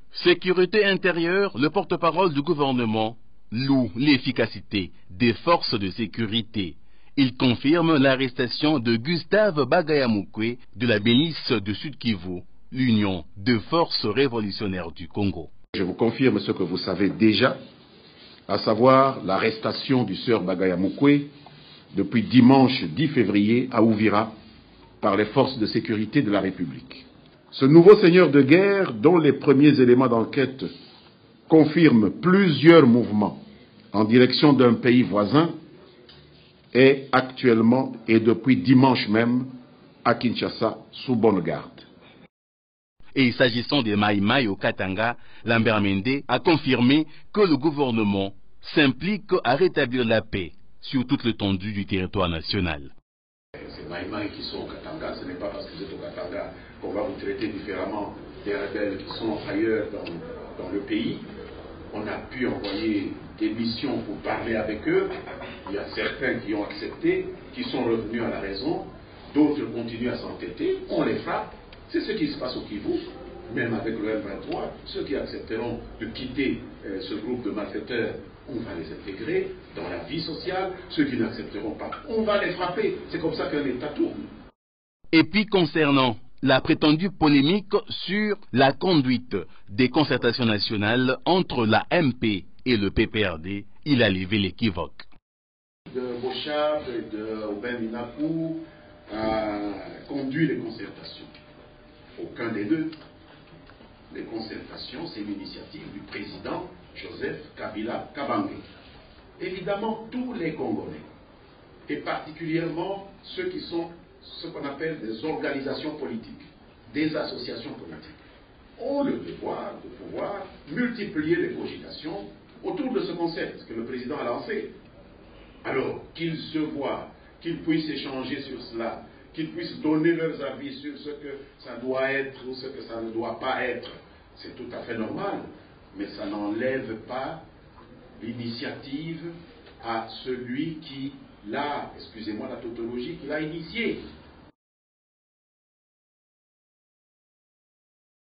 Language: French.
Sécurité intérieure, le porte-parole du gouvernement loue l'efficacité des forces de sécurité. Il confirme l'arrestation de Gustave Bagayamukwe de la milice de Sud-Kivu, l'Union de forces révolutionnaires du Congo. Je vous confirme ce que vous savez déjà, à savoir l'arrestation du sieur Bagayamukwe depuis dimanche 10 février à Uvira par les forces de sécurité de la République. Ce nouveau seigneur de guerre, dont les premiers éléments d'enquête confirment plusieurs mouvements en direction d'un pays voisin, est actuellement et depuis dimanche même à Kinshasa sous bonne garde. Et s'agissant des Maïmaï au Katanga, Lambert Mende a confirmé que le gouvernement s'implique à rétablir la paix sur toute l'étendue du territoire national. Ces Maïmaï qui sont au Katanga, ce n'est pas parce que vous êtes au Katanga qu'on va vous traiter différemment des rebelles qui sont ailleurs dans le pays. On a pu envoyer des missions pour parler avec eux. Il y a certains qui ont accepté, qui sont revenus à la raison. D'autres continuent à s'entêter. On les frappe. C'est ce qui se passe au Kivu. Même avec le M23, ceux qui accepteront de quitter ce groupe de malfaiteurs, on va les intégrer dans la vie sociale. Ceux qui n'accepteront pas, on va les frapper. C'est comme ça qu'un État tourne. Et puis concernant la prétendue polémique sur la conduite des concertations nationales entre la MP et le PPRD, il a levé l'équivoque. De Bochab et de Aubin Minakou a conduit les concertations. Aucun des deux. Les concertations, c'est l'initiative du président Joseph Kabila Kabange. Évidemment, tous les Congolais, et particulièrement ceux qui sont ce qu'on appelle des organisations politiques, des associations politiques, ont le devoir de pouvoir multiplier les cogitations autour de ce concept que le président a lancé. Alors, qu'ils se voient, qu'ils puissent échanger sur cela, qu'ils puissent donner leurs avis sur ce que ça doit être ou ce que ça ne doit pas être, c'est tout à fait normal, mais ça n'enlève pas l'initiative à celui qui l'a, excusez-moi la tautologie, qui l'a initié.